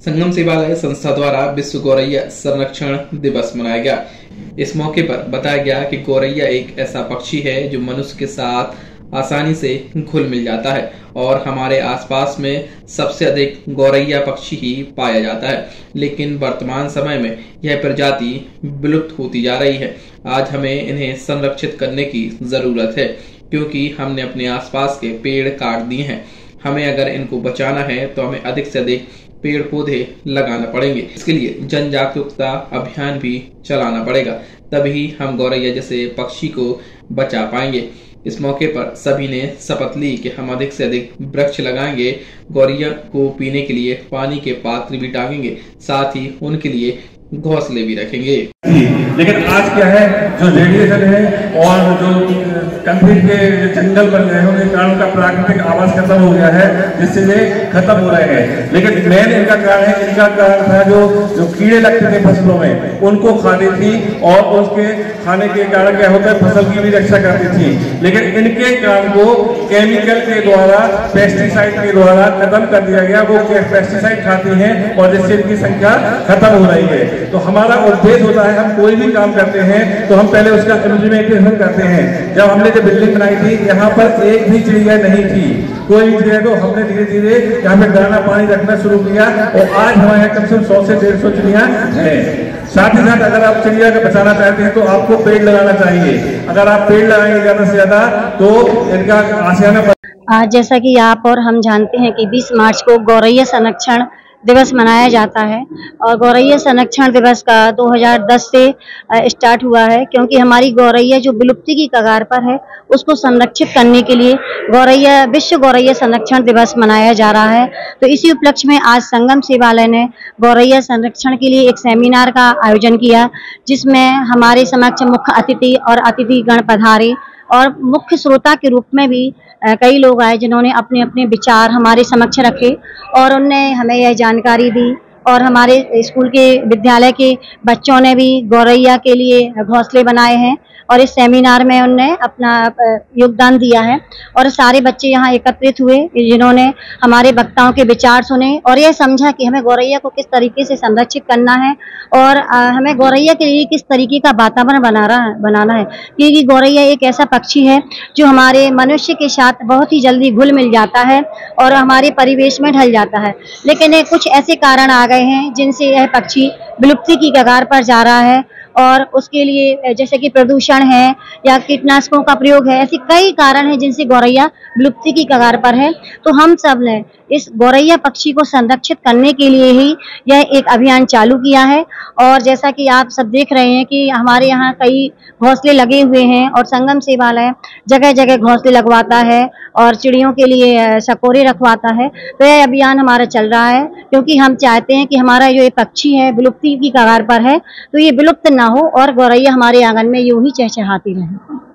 संगम सेवालय संस्था द्वारा विश्व गौरैया संरक्षण दिवस मनाया गया। इस मौके पर बताया गया कि गौरैया एक ऐसा पक्षी है जो मनुष्य के साथ आसानी से घुल मिल जाता है और हमारे आसपास में सबसे अधिक गौरैया पक्षी ही पाया जाता है, लेकिन वर्तमान समय में यह प्रजाति विलुप्त होती जा रही है। आज हमें इन्हें संरक्षित करने की जरूरत है क्योंकि हमने अपने आसपास के पेड़ काट दिए हैं। हमें अगर इनको बचाना है तो हमें अधिक से अधिक पेड़ पौधे लगाना पड़ेंगे। इसके लिए जन जागरूकता अभियान भी चलाना पड़ेगा, तभी हम गौरैया जैसे पक्षी को बचा पाएंगे। इस मौके पर सभी ने शपथ ली कि हम अधिक से अधिक वृक्ष लगाएंगे, गौरैया को पीने के लिए पानी के पात्र भी टांगेंगे, साथ ही उनके लिए घोंसले भी रखेंगे। लेकिन आज क्या है, जो रेडिएशन है और जो कंक्रीट के जंगल बन गए हैं उनके कारण का प्राकृतिक आवास खत्म हो गया है, जिससे ये खत्म हो रहे हैं। लेकिन मेन इनका कारण था जो कीड़े लगते थे फसलों में, उनको खाती थी और उसके खाने के कारण क्या होता है, फसल की भी रक्षा करती थी। लेकिन इनके कारण को केमिकल के द्वारा, पेस्टिसाइड के द्वारा खत्म कर दिया गया। वो पेस्टिसाइड खाती हैं और जिससे इनकी संख्या खत्म हो रही है। तो हमारा उद्देश्य होता है, हम कोई भी काम करते हैं तो हम पहले उसका इम्प्लीमेंटेशन करते हैं। जब हमने जो बिल्डिंग बनाई थी, यहाँ पर एक भी चिड़िया नहीं थी, कोई भी चिड़िया, तो हमने धीरे धीरे यहाँ पे दाना पानी रखना शुरू किया और आज हमारे यहाँ कम से कम 100 से 150 चिड़िया हैं। साथ ही साथ अगर आप चिड़िया को बचाना चाहते हैं तो आपको पेड़ लगाना चाहिए। अगर आप पेड़ लगाएंगे ज्यादा से ज्यादा तो इनका आशियाना। आज जैसा कि आप और हम जानते हैं कि 20 मार्च को गौरैया संरक्षण दिवस मनाया जाता है और गौरैया संरक्षण दिवस का 2010 से स्टार्ट हुआ है, क्योंकि हमारी गौरैया जो विलुप्ति की कगार पर है उसको संरक्षित करने के लिए विश्व गौरैया संरक्षण दिवस मनाया जा रहा है। तो इसी उपलक्ष्य में आज संगम सेवालय ने गौरैया संरक्षण के लिए एक सेमिनार का आयोजन किया, जिसमें हमारे समक्ष मुख्य अतिथि और अतिथिगण पधारे और मुख्य श्रोता के रूप में भी कई लोग आए, जिन्होंने अपने अपने विचार हमारे समक्ष रखे और उनने हमें यह जानकारी दी। और हमारे स्कूल के विद्यालय के बच्चों ने भी गौरैया के लिए घोंसले बनाए हैं और इस सेमिनार में उनने अपना योगदान दिया है। और सारे बच्चे यहाँ एकत्रित हुए, जिन्होंने हमारे वक्ताओं के विचार सुने और यह समझा कि हमें गौरैया को किस तरीके से संरक्षित करना है और हमें गौरैया के लिए किस तरीके का वातावरण बनाना है, क्योंकि गौरैया एक ऐसा पक्षी है जो हमारे मनुष्य के साथ बहुत ही जल्दी घुल मिल जाता है और हमारे परिवेश में ढल जाता है। लेकिन कुछ ऐसे कारण आ गए हैं जिनसे यह पक्षी विलुप्ति की कगार पर जा रहा है और उसके लिए जैसे कि प्रदूषण है या कीटनाशकों का प्रयोग है, ऐसे कई कारण हैं जिनसे गौरैया विलुप्ति की कगार पर है। तो हम सब ने इस गौरैया पक्षी को संरक्षित करने के लिए ही यह एक अभियान चालू किया है। और जैसा कि आप सब देख रहे हैं कि हमारे यहाँ कई घोंसले लगे हुए हैं और संगम सेवालय जगह जगह घोंसले लगवाता है और चिड़ियों के लिए सकोरे रखवाता है। तो यह अभियान हमारा चल रहा है क्योंकि हम चाहते हैं कि हमारा जो ये पक्षी है विलुप्ति की कगार पर है, तो ये विलुप्त ना हो और गौरैया हमारे आंगन में यूं ही चहचहाती रहे।